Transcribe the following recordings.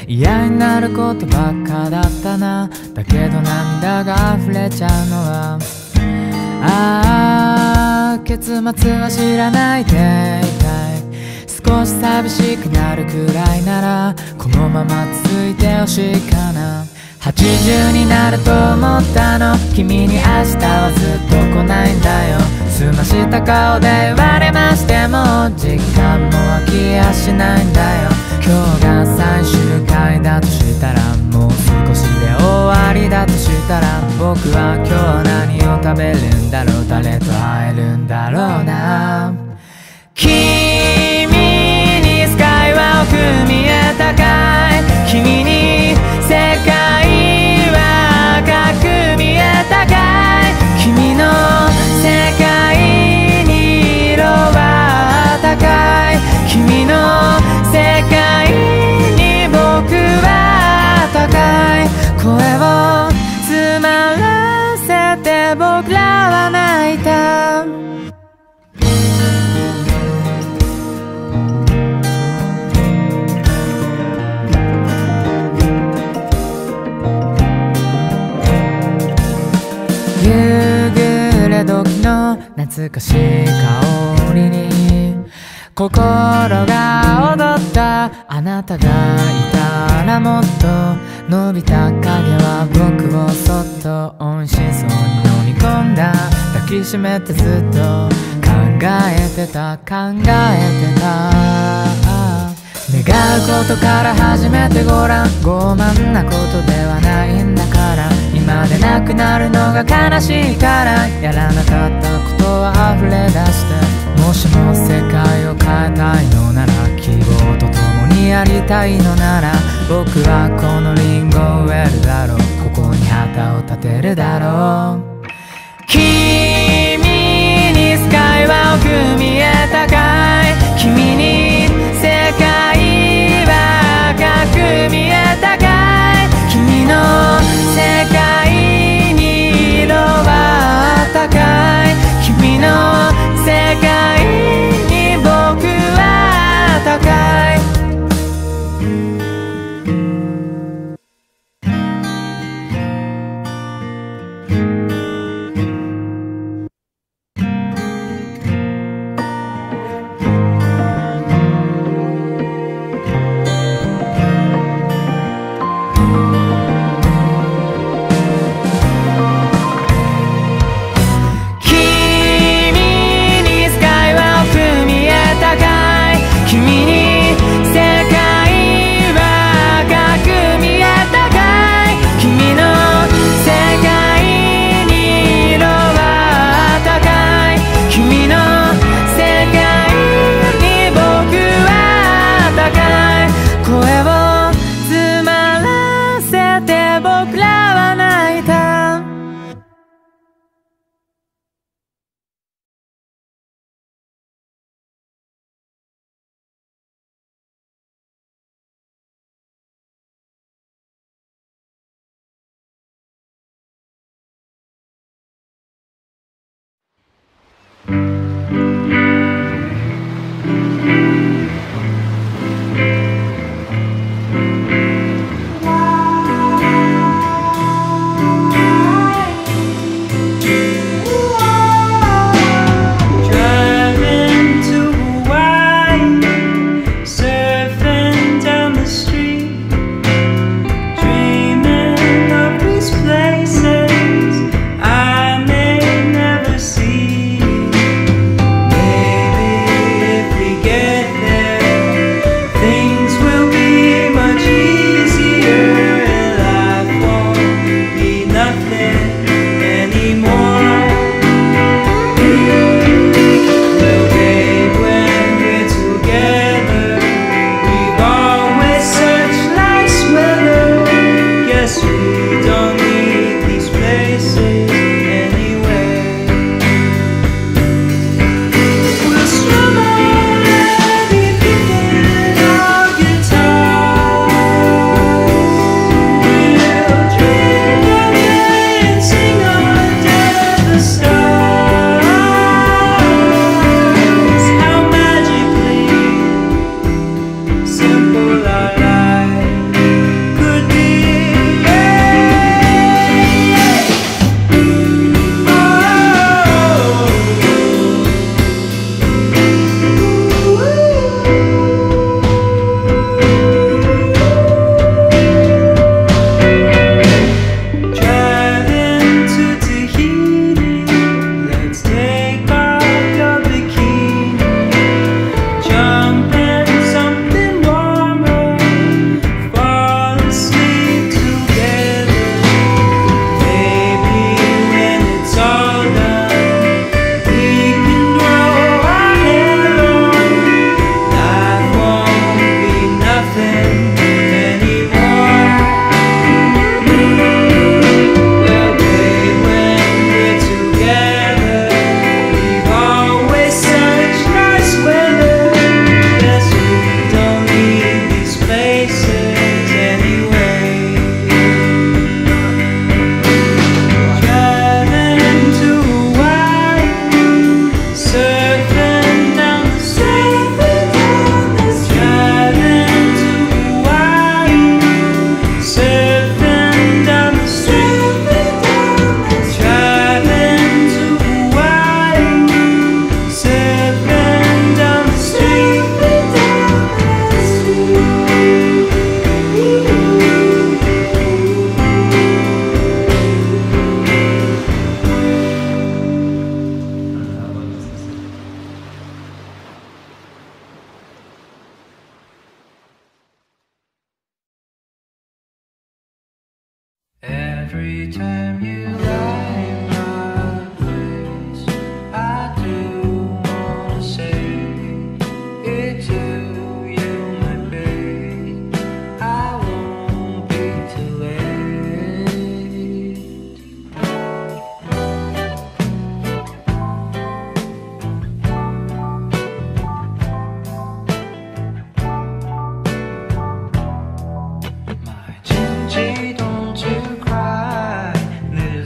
嫌になることばっかだったな。だけど涙が溢れちゃうのは結末は知らないでいたい。少し寂しくなるくらいならこのまま続いてほしいかな。80になると思ったの、君に明日はずっと来ないんだよ。澄ました顔で言われましても時間も飽きやしないんだよ。今日が最終回だとしたらもう少しで終わりだとしたら僕は今日何を食べるんだろう、誰と会えるんだろうな。君にスカイは奥見えたかい、君に世界は赤く見えたかい、君の世界に色は高い、君の世界に僕は高い。声を詰まらせて僕らは泣いた。夕暮れ時の懐かしい香りに心が踊った。あなたがいたらもっと伸びた影は僕をそっと美味しそうに飲み込んだ。抱きしめてずっと考えてた。願うことから始めてごらん。傲慢なことではないんだから。今でなくなるのが悲しいから。やらなかったことは溢れ出して、もしも世界を変えたいのなら、希望と共にやりたいのなら、僕はこのリンゴを植えるだろう。ここに旗を立てるだろう。君にスカイは奥見えたかい、君に世界は赤く見えたかい、君の世界に色は高い、君の世界に僕は高い。 Every time you light my face, I do wanna say it to you, my babe. I won't be too late. My Gingy, don't you cry. 늘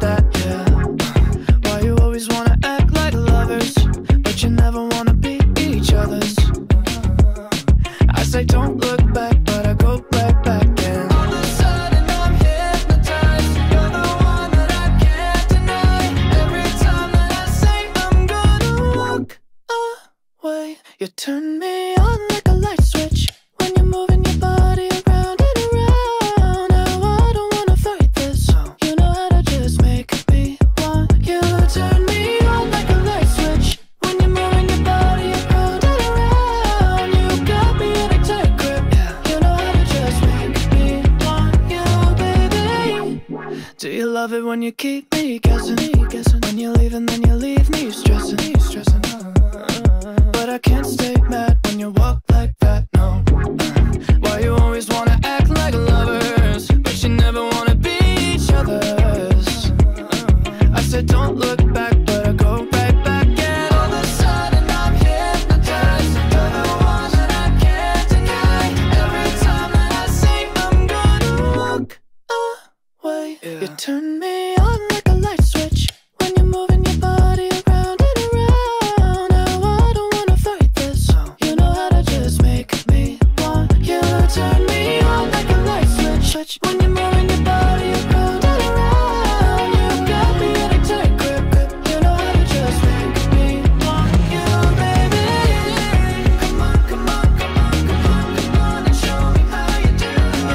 that, yeah. Why you always wanna act like lovers, but you never wanna be each other's? I say don't look back, but I go right back, yeah. All of a sudden I'm hypnotized. You're the one that I can't deny. Every time that I say I'm gonna walk away, you turn me on like a light switch. When you're moving your body around and around. Now I don't wanna fight this. You know how to just make me want you. Turn me on like a light switch. When you're moving your body around and around. You got me in a tight grip. You know how to just make me want you, baby. Do you love it when you keep me guessing? When you leave and then you leave me stressing. But I can't stay mad when you walk like that, no. Why you always wanna act like lovers, but you never wanna be each other's? I said don't look back, but I go right back. And all of a sudden I'm hypnotized. You're the one that I can't deny. Every time that I say I'm gonna walk away, you turn me on like a light switch. When you're moving your body around and around. Now I don't wanna fight this. You know how to just make me want you. Turn me on like a light switch. When you're moving your body around and around. You got me in a tight grip. You know how to just make me want you, baby. Come on, come on, come on, come on, come on, and show me how you do.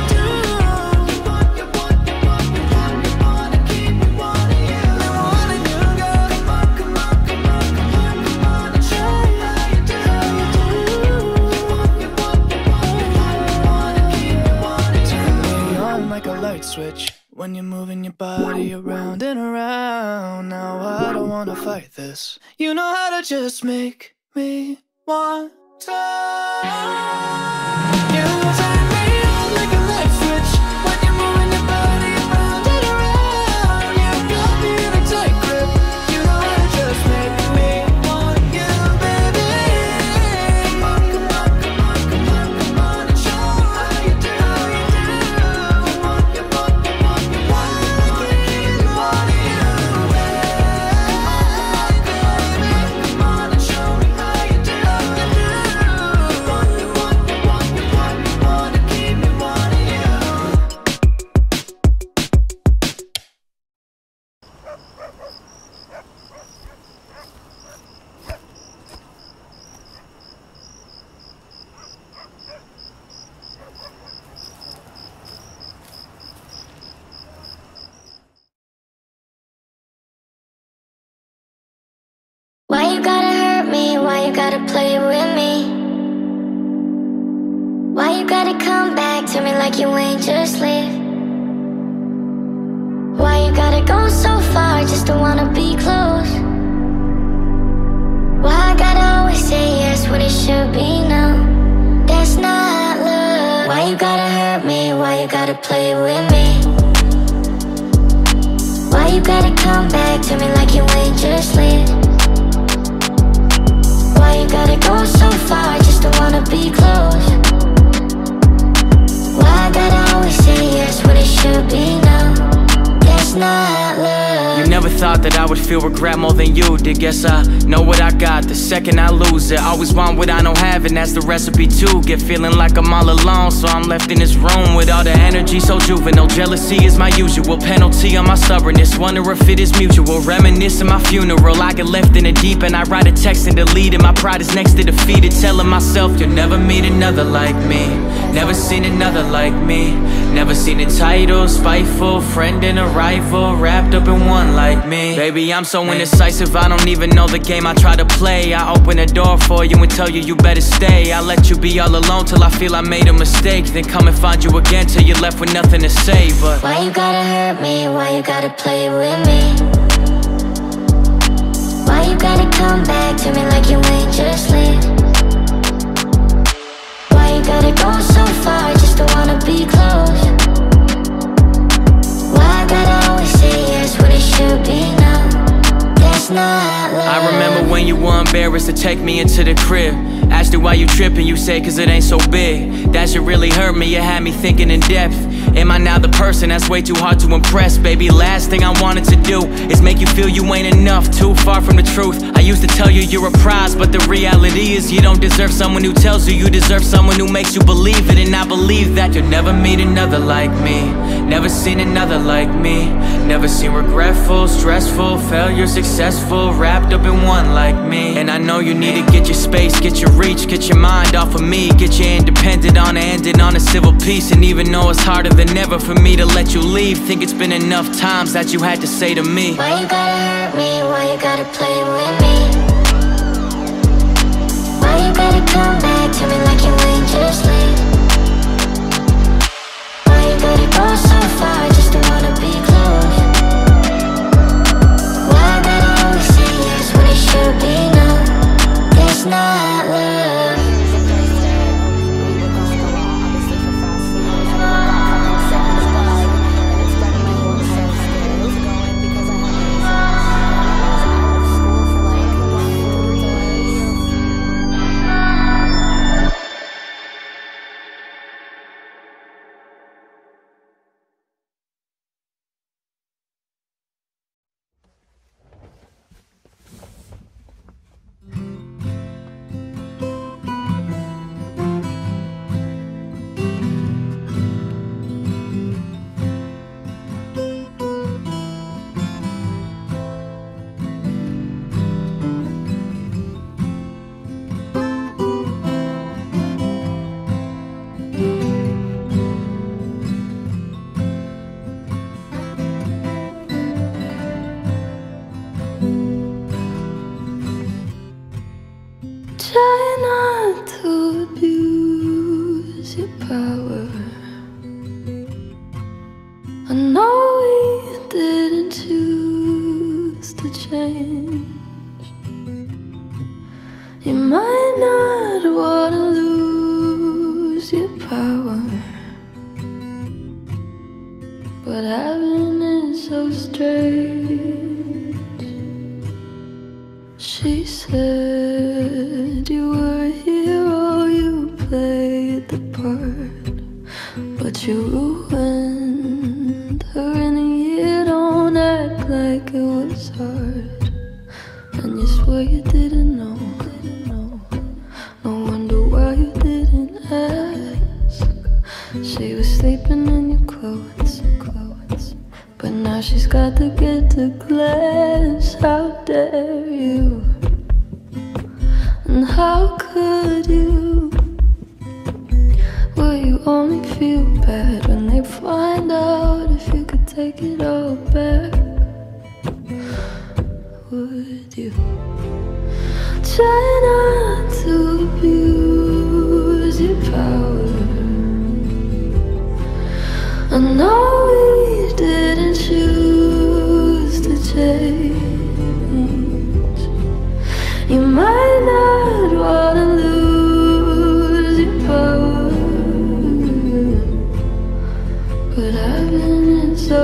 You want, you want, you want, you want, you want to keep me wanting you. Wanting you, girl. Come on, come on, come on, come on, come on, and show me how you do. You want, you want, you want, you want, you want to keep me wanting you. Turn me on like a light switch. When you're moving your body around and around. Now I don't wanna fight this. You know how to just make me want to. You turn me on like a light switch. When you're moving your body around and around. You got me in a tight grip. You know how to just make me want you, baby. Come on, come on, come on, come on, come on, and show me how you do. You want, you want, you want, you want, you want to keep me wanting you. Come on, baby, come on and show me how you do. You want, you want, you want, you want, you want to keep me wanting you. Why you gotta hurt me? Why you gotta play with me? Why you gotta come back to me like you ain't just leave? Why you gotta go so far just to wanna be close? Why I gotta always say yes when it should be no? That's not love. Why you gotta hurt me? Why you gotta play with me? Why you gotta come back to me like you ain't just leave? Why you gotta go so far just to wanna be close? Why I gotta always say yes when it should be no? That's not love. You never thought that I would feel regret more than you did. Guess I know what I got the second I lose it. Always want what I don't have, and that's the recipe too. Get feeling like I'm all alone, so I'm left in this room with all the energy so juvenile. Jealousy is my usual penalty on my stubbornness. Wonder if it is mutual. Reminiscing my funeral, I get left in the deep and I write a text and delete it. My pride is next to defeated, telling myself you'll never meet another like me. Never seen another like me. Never seen a title, spiteful friend and a rival wrapped up in one like me. Baby, I'm so indecisive, I don't even know the game I try to play. I open a door for you and tell you you better stay. I let you be all alone till I feel I made a mistake. Then come and find you again till you're left with nothing to say. But why you gotta hurt me? Why you gotta play with me? Why you gotta come back to me like you ain't just leave? Why you gotta go so far just to wanna be close? Why I gotta always say yes when it should be no? That's not love. I remember when you were embarrassed to take me into the crib. Asked you why you tripping, you said cause it ain't so big. That shit really hurt me, it had me thinking in depth. Am I now the person that's way too hard to impress? Baby, last thing I wanted to do is make you feel you ain't enough. Too far from the truth. I used to tell you you're a prize, but the reality is you don't deserve someone who tells you you deserve someone who makes you believe it. And I believe that you'll never meet another like me. Never seen another like me. Never seen regretful, stressful, failure, successful, wrapped up in one like me. And I know you need to get your space, get your reach, get your mind off of me, get you independent on it, ending on a civil peace. And even though it's harder than ever for me to let you leave, think it's been enough times that you had to say to me, why you gotta hurt me, why you gotta play with me? Why you gotta come back to me like you ain't just leave? Why you gotta go so far just to wanna be close? Why I gotta always say yes when it should be no? It's not love. Try not to abuse your power. I know we didn't choose to change. You might not wanna lose your power, but having it so strange. She said you were a hero, you played the part, but you ruined her in a year. Don't act like it was hard, and you swear you didn't know. No wonder why you didn't ask. She was sleeping in your clothes, but now she's got to get to class. How dare you? And how could you? Will you only feel bad when they find out if you could take it all back? Would you try not to abuse your power? I know we didn't choose to change. You might not wanna lose your power, but having it so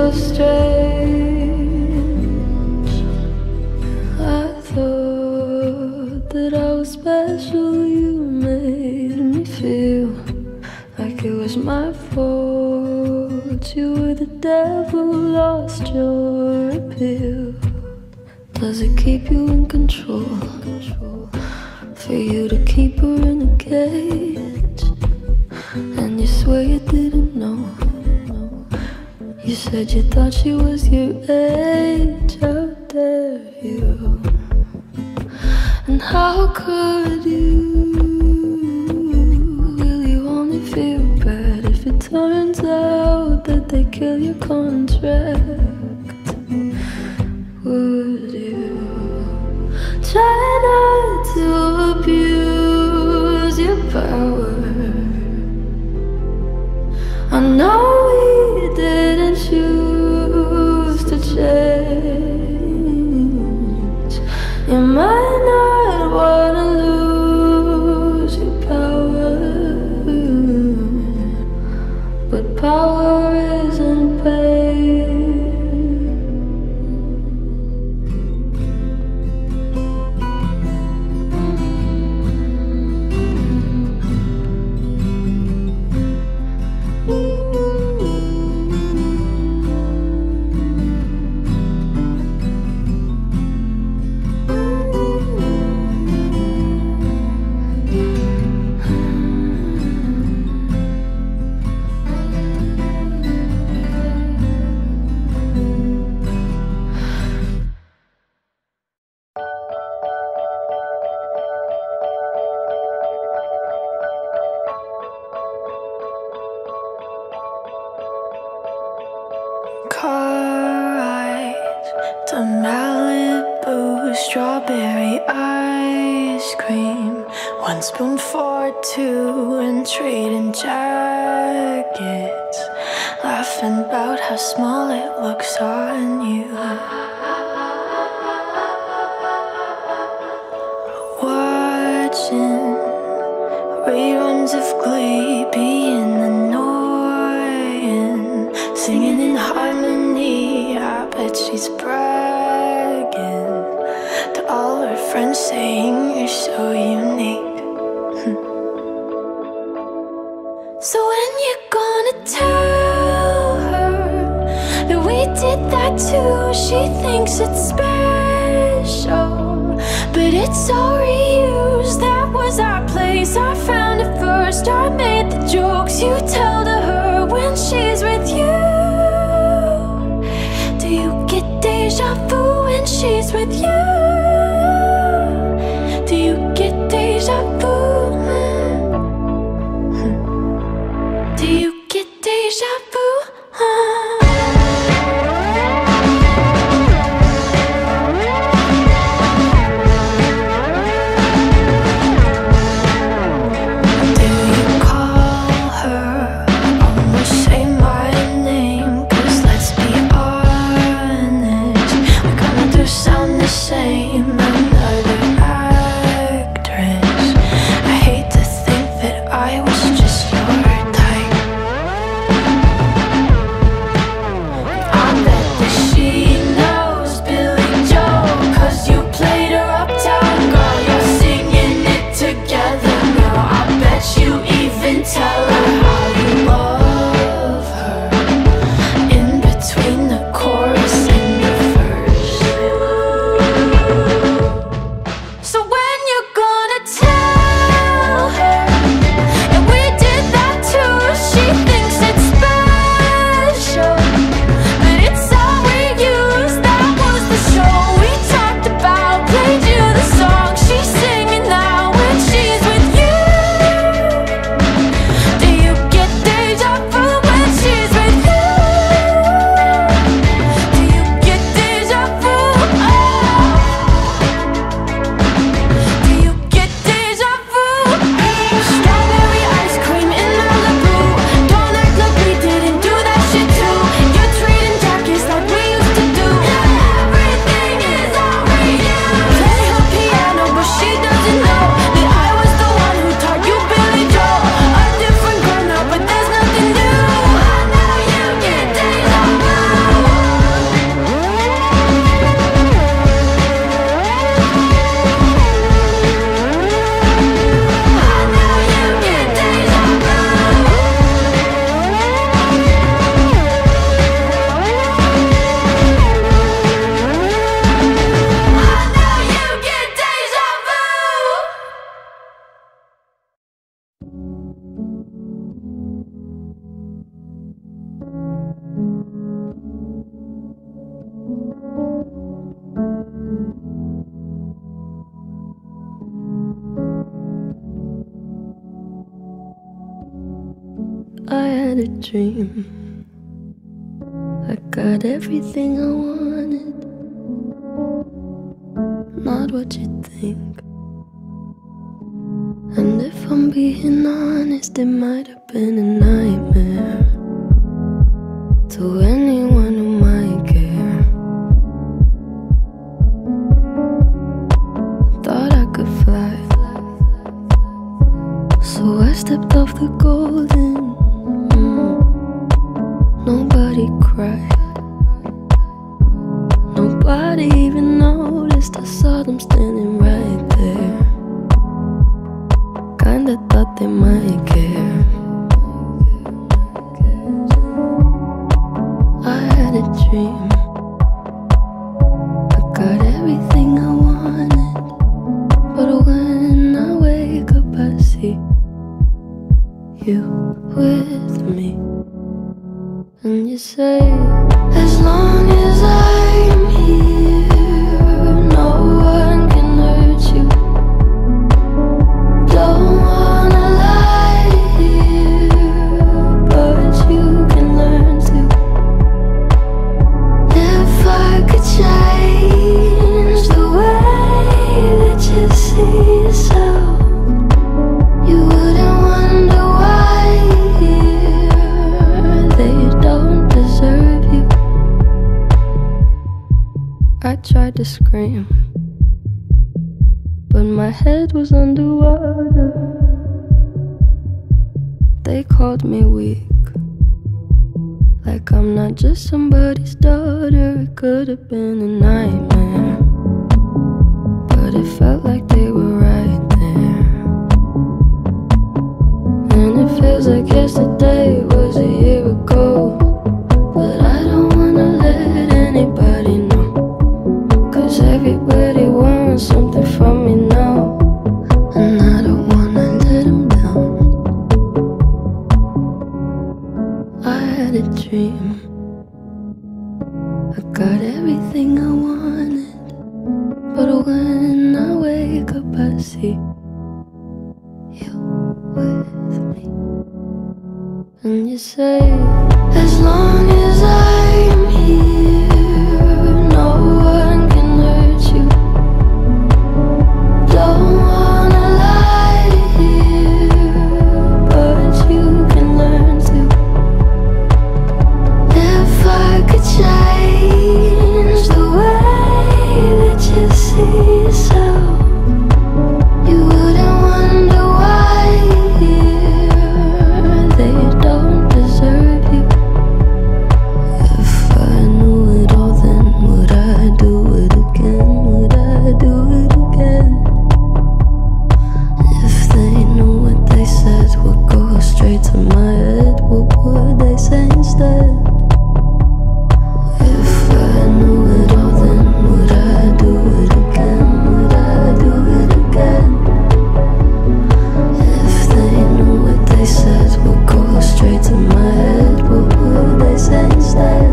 strange. I thought that I was special. You made me feel like it was my fault. You were the devil, lost your appeal. Does it keep you in control? For you to keep her in a cage, and you swear you didn't know. You said you thought she was your age. How dare you? And how could you? Will you only feel bad if it turns out that they kill your contract? Would you try not to abuse your power? I know we didn't choose to change. You might not wanna lose your power, but power isn't pain. strawberry ice cream, 1 spoon for 2, and trading jackets, laughing about how small it looks on you. Watching reruns of Glee, being annoying, singing in harmony. I bet she's bragging to all her friends, saying you're so unique. So when you gonna tell her that we did that too? She thinks it's special, but it's all reused. That was our place, I found it first. I made the jokes you tell to her when she's with you. Do you get deja vu when she's with you? Do you get deja vu? Do you get deja vu? I had a dream, I got everything I wanted, not what you think. And if I'm being honest, it might have been a nightmare to anyone who might care. Thought I could fly, so I stepped off the golden. Nobody cried, nobody even noticed. I saw them standing right there, kinda thought they might care. I had a dream, I got everything I wanted, but when I wake up I see you with me. And you say, as long as I'm here, no one can I tried to scream, but my head was underwater. They called me weak, like I'm not just somebody's daughter. It could have been a nightmare, but it felt like they were right there. And it feels like yesterday was a year ago, but I don't wanna let anybody know, 'cause everybody wants something from me now, and I don't wanna let them down. I had a dream, I got everything I wanted, but when I wake up I see you with me. And you say, as long as I'm here, no one can hurt you. Don't wanna lie here, but you can learn to. If I could change the way that you see yourself, you wouldn't wonder why they don't deserve you. If I knew it all, then would I do it again? Would I do it again? If they knew what they said would go straight to my head, what would they say instead? If I knew it all, then would I do it again? Would I do it again? If they knew what they said would go straight to my head, what would they say instead?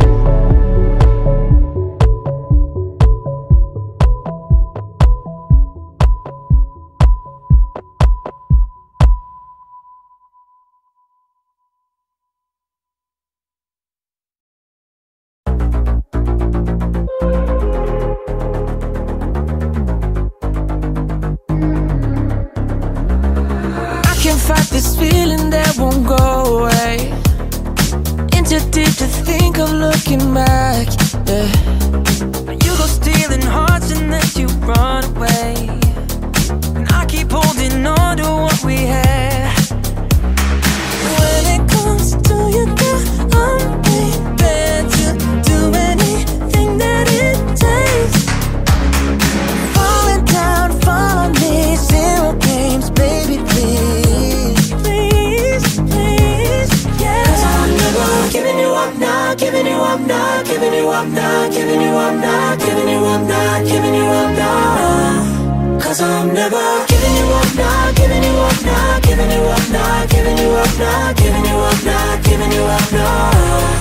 I can't fight this feeling that won't go away. In too deep to think of looking back, yeah. You go stealing hearts and then you run away, and I keep holding on to what we had. When it comes to you, girl, I'm prepared to do anything that it takes. Falling down, fall on me, zero games, baby, please. Please, please, yeah. 'Cause I'm never giving you up, not giving you up, not giving you up, not giving you up, not giving you up, not giving you up, not. 'Cause I'm never giving you up, not giving you up, not giving you up, not giving you up, not giving you up, not giving you up, not.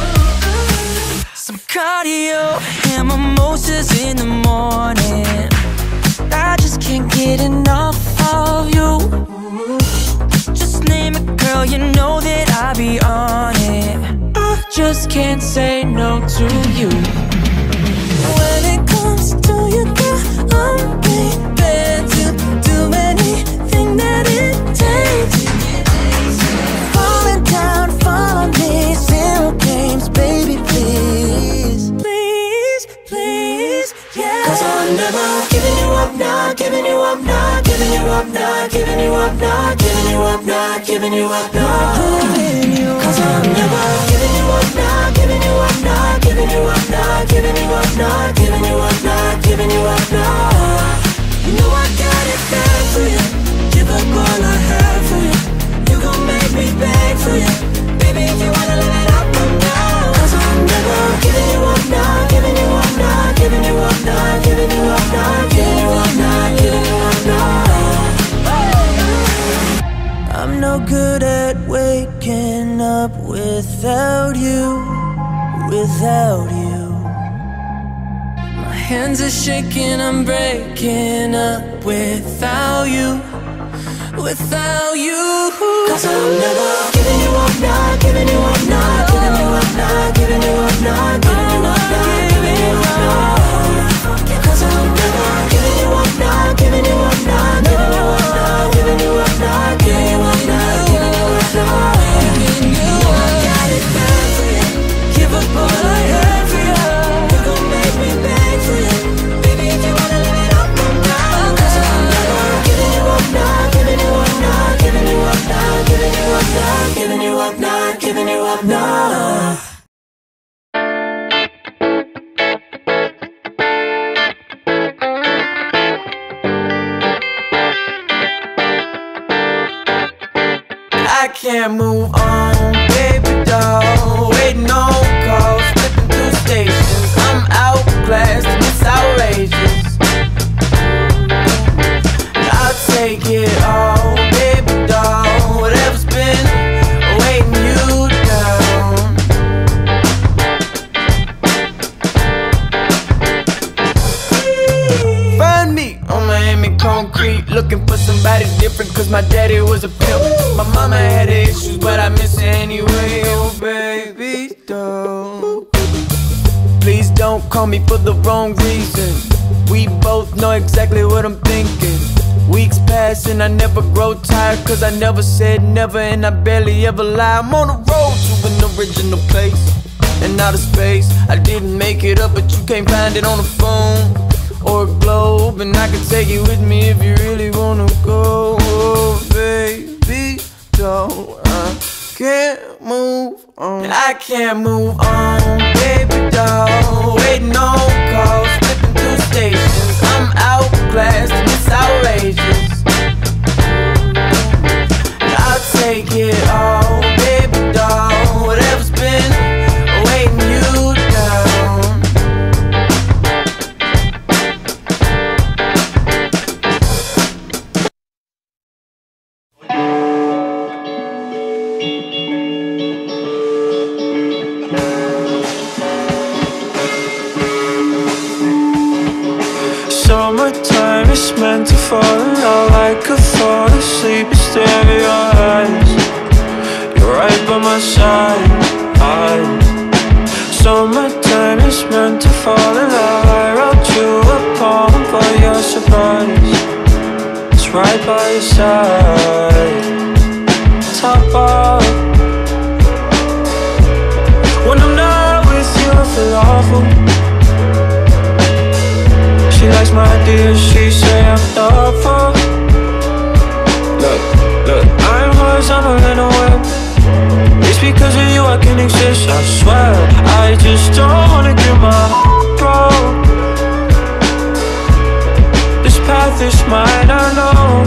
Some cardio and mimosas in the morning, I just can't get enough of you. Just name it, girl, you know that I'll be on it. I just can't say no to you. When it comes to you, girl, I'm prepared to do anything that it takes. Falling down, fall on me, zero games, baby, please. Please, please, yeah. 'Cause I'm never giving you up, not giving you up, not giving you up, not giving you up, not giving you up, not giving you up, not. 'Cause I'm never giving you up, not giving you up, not giving you up, not giving you up, not giving you up, not giving you up, not. You know I got it bad for you. Give up all I have for you. You gon' make me beg for you, baby. If you wanna live it up, I'm down. 'Cause I'm never giving you up, not giving you up, not giving you up, not giving you up, not giving you up, not giving you up, not. I'm no good at waking up without you, without you. My hands are shaking, I'm breaking up without you, without you. 'Cause I'm never giving you up, not giving you up, not giving you up, not giving you up, not giving you up, not giving you up, not. 'Cause I'm never giving you up, not giving you up, not giving you up, not giving you up, not giving you up, not giving you up, not. You know I got it bad for you. Give up all I had for you. You gon' make me bad. can't move on, baby doll. Waiting on calls, flipping through stations. I'm outclassed and it's outrageous. I'll take it all, baby doll. Whatever's been weighing you down. Find me on Miami concrete, looking for somebody different, cause my daddy was a pimp. My mama had issues, but I miss her anyway. Oh baby doll, please don't call me for the wrong reason. We both know exactly what I'm thinking. Weeks pass and I never grow tired, cause I never said never and I barely ever lie. I'm on the road to an original place and outer space. I didn't make it up, but you can't find it on the phone or a globe, and I can take you with me if you really wanna go. Oh, baby doll, I can't move on. I can't move on, baby doll. Waiting on calls, flipping through stations. I'm outclassed and it's outrageous. I'll take it all, baby doll. Whatever's been weighing you down. Summertime is meant to fall in love. I could fall asleep and stare at your eyes. You're right by my side. Summertime is meant to fall in love. I wrote you a poem for your surprise. It's right by your side. Top off. When I'm not with you, I feel awful. She likes my ideas, she say I'm thoughtful. Look, I'm hers, I'm a little wet. It's because of you I can exist, I swear. I just don't wanna get my heart broke. This path is mine, I know.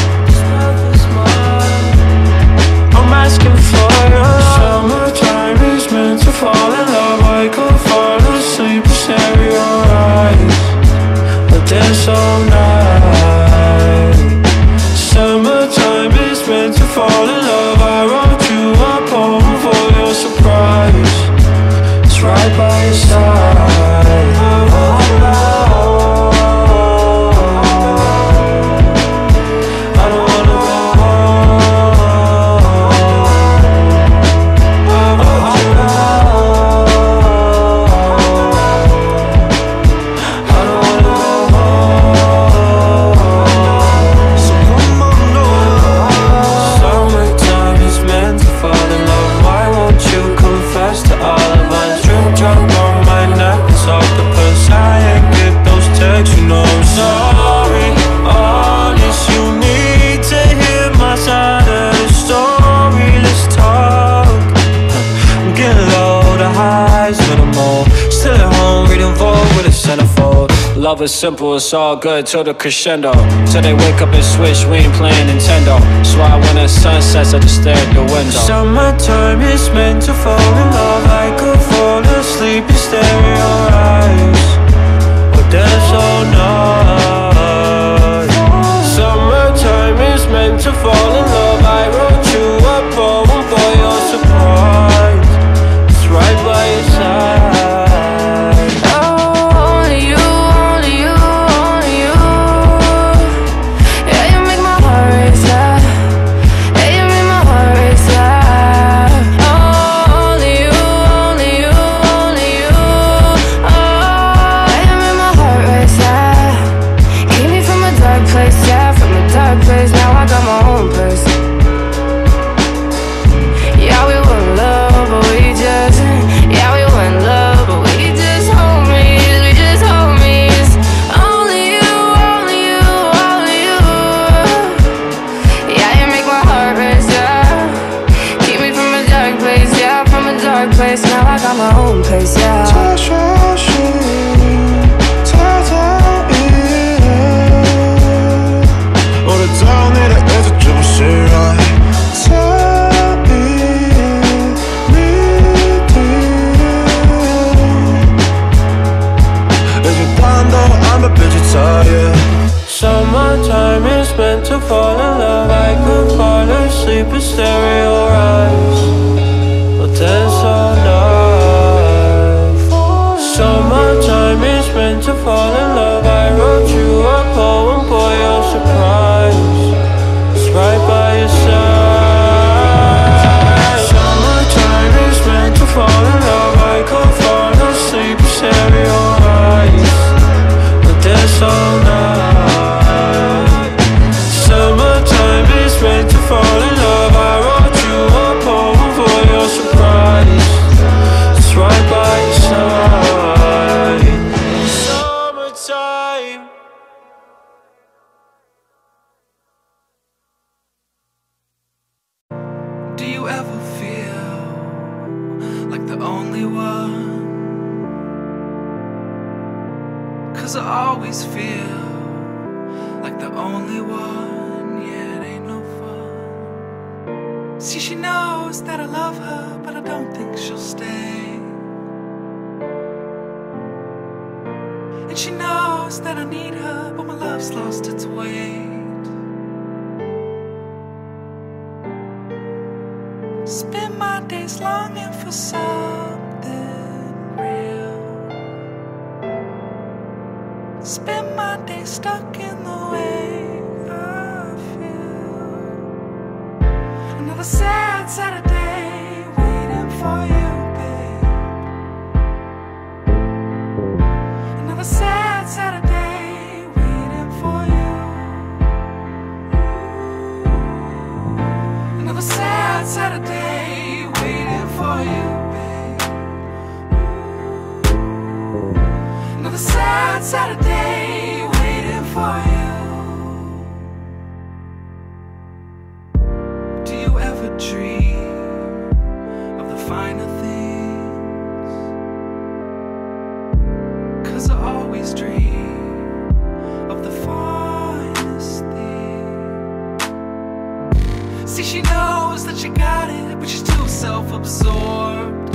I'm asking for your love. Summertime is meant to fall in love. I could fall asleep and stare at your eyes. Dance all night. Summertime is meant to fall in love. I wrote you a poem for your surprise. It's right by your side. I don't wanna go love is simple, it's all good till the crescendo. Till they wake up and switch, we ain't playing Nintendo. So I when the sun sets, I just stare at the window. Summertime is meant to fall in love. I could fall asleep and stare at your eyes. But that's all night. Summertime is meant to fall in love. I wrote you a poem for your surprise. It's right by your side. Oh 'cause I always feel like the only one. Yeah, it ain't no fun. See, she knows that I love her, but I don't think she'll stay. And she knows that I need her, but my love's lost its weight. Spend my days longing for something real. Spend my days stuck in the way I feel. Another sad Saturday waiting for you, babe. Another sad Saturday waiting for you. Another sad Saturday waiting for you, babe. Another sad Saturday waiting for you. Do you ever dream of the finer things? 'Cause I always dream of the finest things. See, she knows that she got it, but she's too self-absorbed.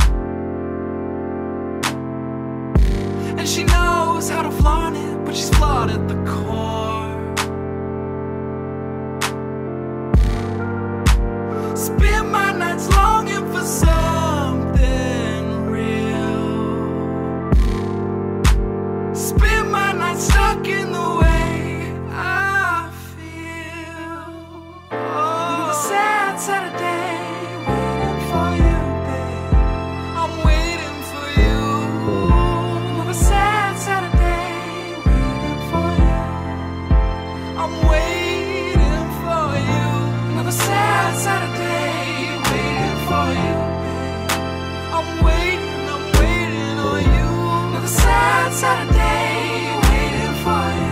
And she knows how to flaunt it, but she's flawed at the core. Spend my nights longing for something real. Spend my nights stuck in the way I feel. Another sad Saturday waiting for you, babe. I'm waiting for you. Another sad Saturday waiting for you. I'm waiting for you. Another sad Saturday waiting for you, babe. I'm waiting on you. Another sad Saturday waiting for you.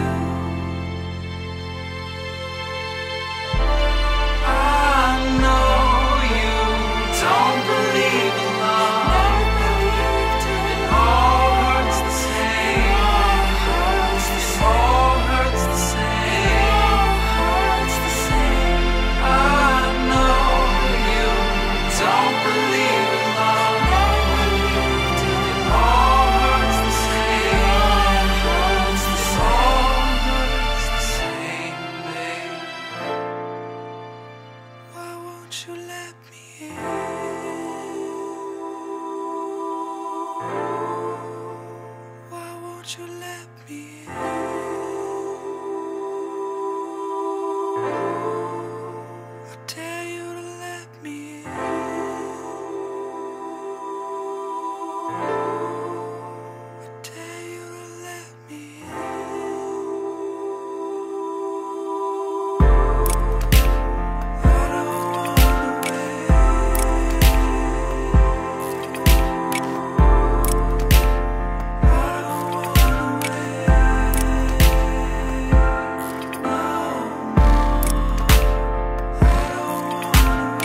I know you don't believe in love. It all hurts the same. It all hurts the same. I know you don't believe in love. It all hurts the same. It all hurts the same, babe. Why won't you let me in? Why won't you let me in? I tell you to let me in. I tell you to let me in. I don't wanna wait. I don't wanna wait. No more. I don't wanna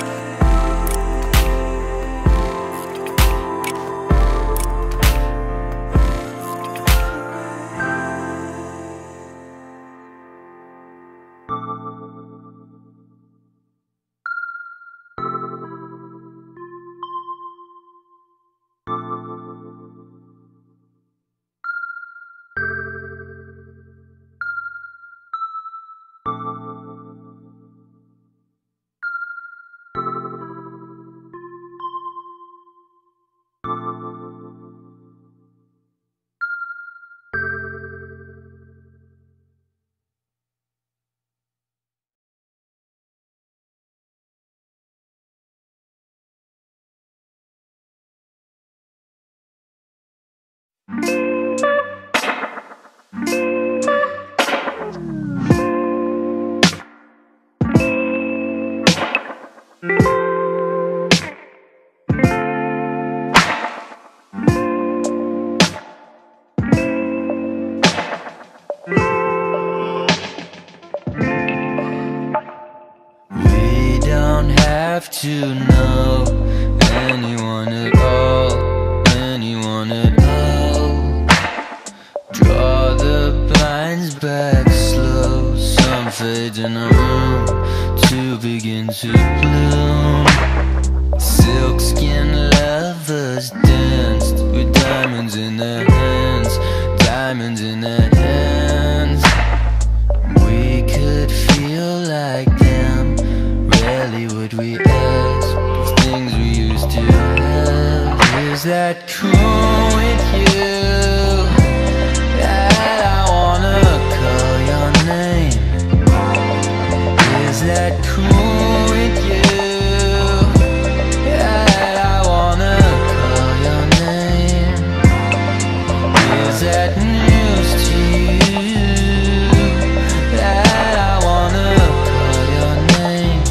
have to know anyone at all, anyone at all. Draw the to bloom. Silk skin lovers danced with diamonds in their hands, diamonds in their hands. We could feel like them, rarely would we ask for things we used to have. Is that cool with you? That I wanna call your name. Is that cool with you? That I wanna call your name. Is that news to you? That I wanna call your name.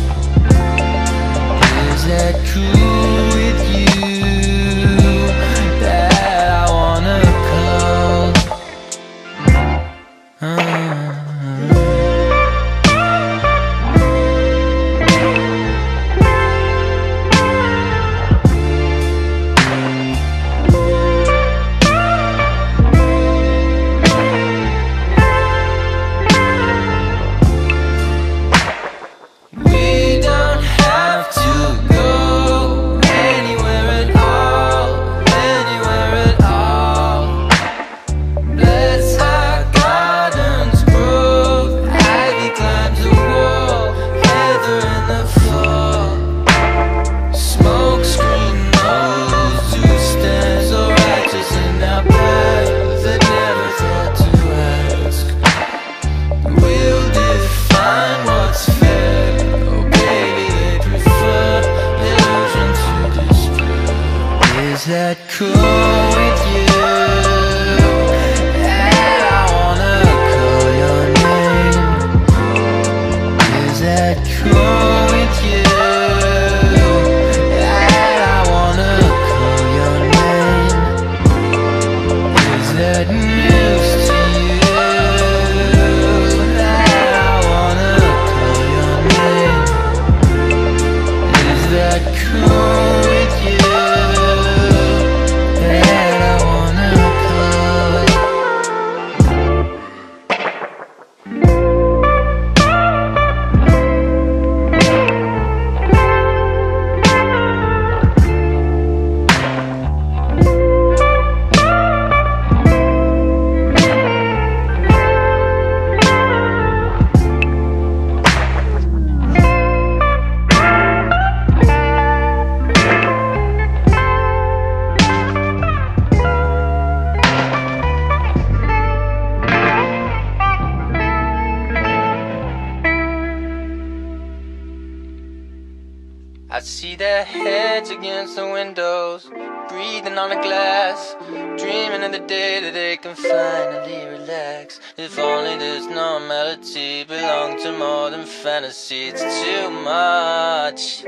Is that cool with you? That I wanna call. We don't have to go anywhere at all, anywhere at all. Bless our gardens grow, ivy climbs the wall, heather in the fall. Smoke screen knows who stands so righteous in our path that never thought to ask. We'll define what's fair. Oh baby, they prefer illusion to despair. Is that cool with you? That I wanna call your name. Is that cool with you? That I wanna call your name. Is that news to you? That I wanna call your name. Is that cool with you? That I wanna call. I see their heads against the windows, breathing on the glass, dreaming of the day that they can finally relax. If only this normality belonged to more than fantasy, it's too much.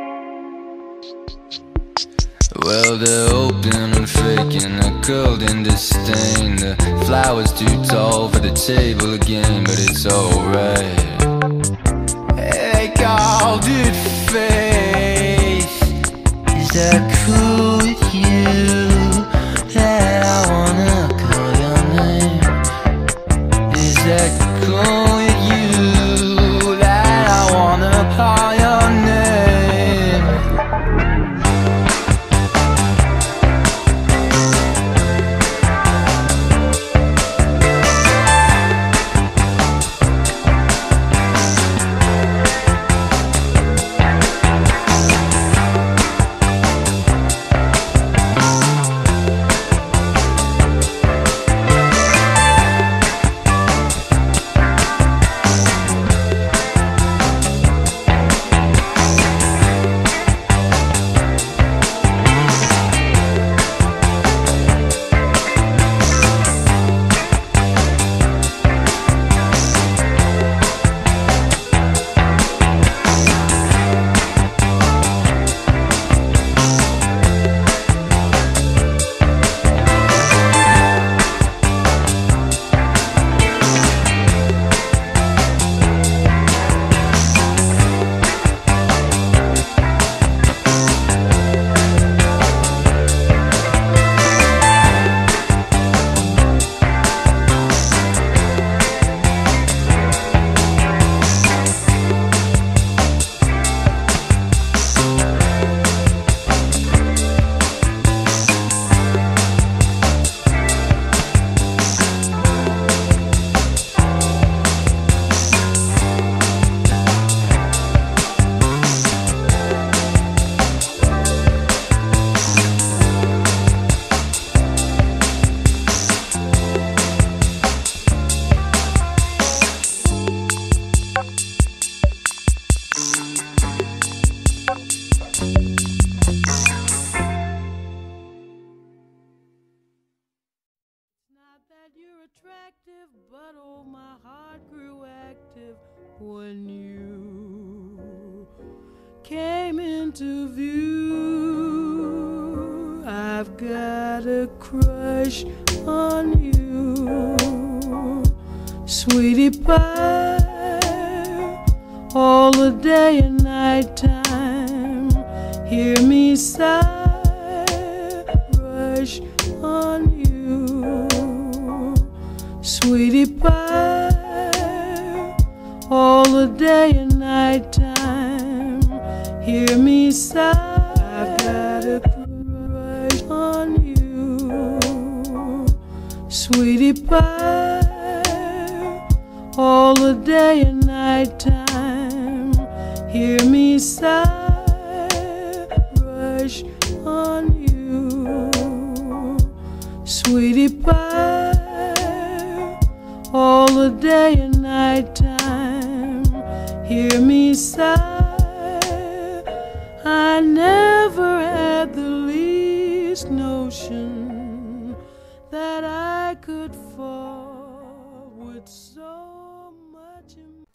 Well, they're open and faking a golden disdain. The flowers too tall for the table again, but it's alright. They called it faith. Is that cool with you? That I wanna call your name. Is that cool with you? That I wanna call your name. when you came into view. I've got a crush on you, sweetie pie, all the day and night time. Hear me sigh, rush on you, sweetie pie, all the day and night time. Hear me sigh, I've got a crush on you, sweetie pie, all the day and night time. Hear me sigh, rush on you, sweetie pie, all the day and night time. Hear me sigh. I never had the least notion that I could fall with so much.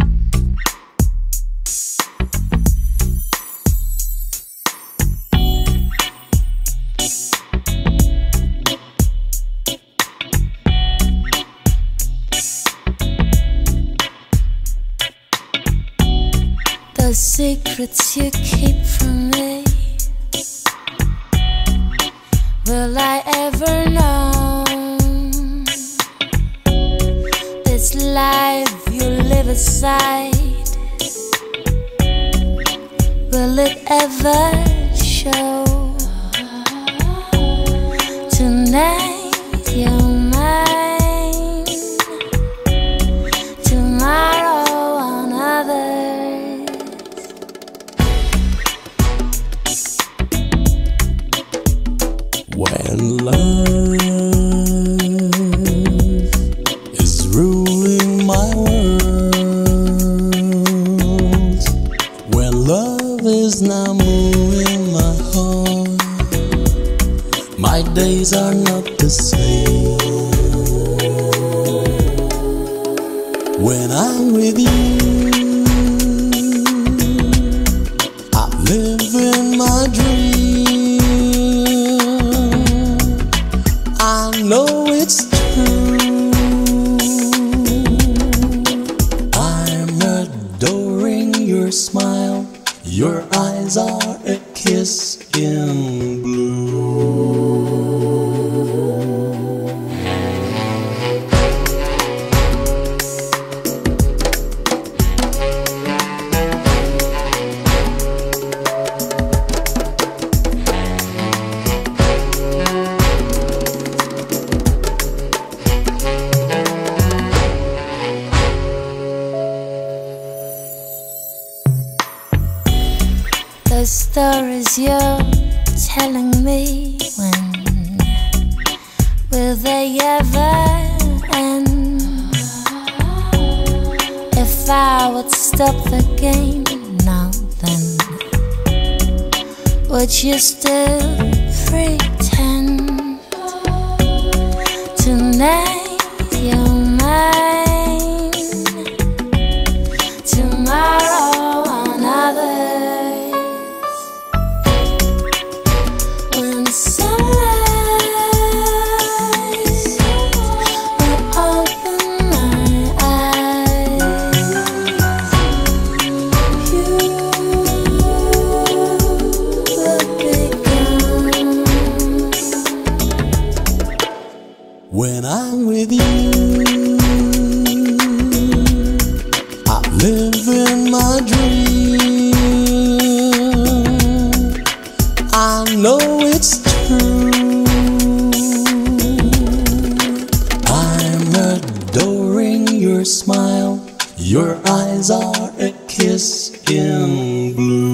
The secrets you keep from me, will I ever know? This life you live aside, will it ever show? Tonight you're mine, tomorrow another. When love is ruling my world, when love is now moving my heart, my days are not the same. When I'm with you, I live in my dream. I know it's true. I'm adoring your smile. Your eyes are a kiss in blue. The stories you're telling me, when will they ever end? If I would stop the game now, then would you still pretend? Tonight you're mine, tomorrow another. When I'm with you, I live in my dream. I know it's true. I'm adoring your smile. Your eyes are a kiss in blue.